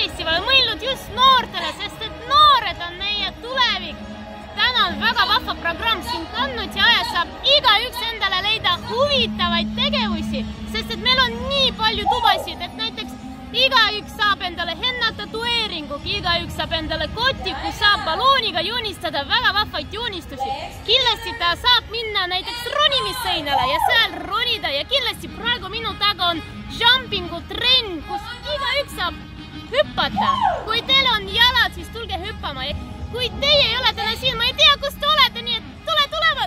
tervitfestivali mõeldud just noortele, sest et noored on meie tulevik. Täna on väga vahva programm siin Kannuti ajas saab igaüks endale leida huvitavaid tegevusi, sest et meil on nii palju tubasid, et näiteks igaüks saab endale hennatatueeringu, igaüks saab endale koti, kus saab ballooniga joonistada väga vahvaid joonistusi. Kindlasti ta saab minna näiteks ronimisseinale ja seal ronida ja kindlasti praegu minu taga on jumpingu trenn, kus igaüks saab hüppata. Kui teil on jalad, siis tulge hüppama. Kui teie ei ole täna siin, ma ei tea, kus te olete, nii et tulge!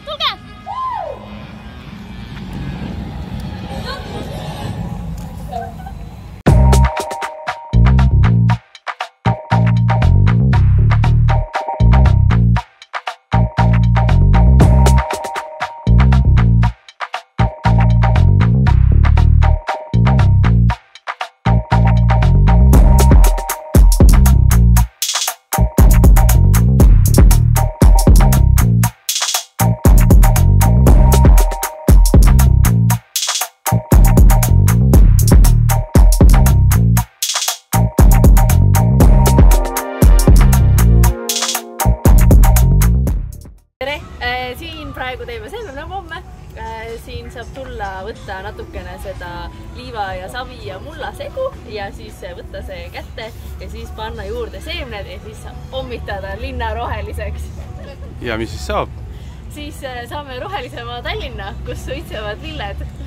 Siin praegu teeme selmepomme. Siin saab tulla võtta natukene seda liiva ja savi ja mulla segu ja siis võtta see kätte ja siis panna juurde seemned ja siis pommitada linna roheliseks. Ja mis siis saab? Siis saame rohelisema Tallinna, kus suitsevad lilled.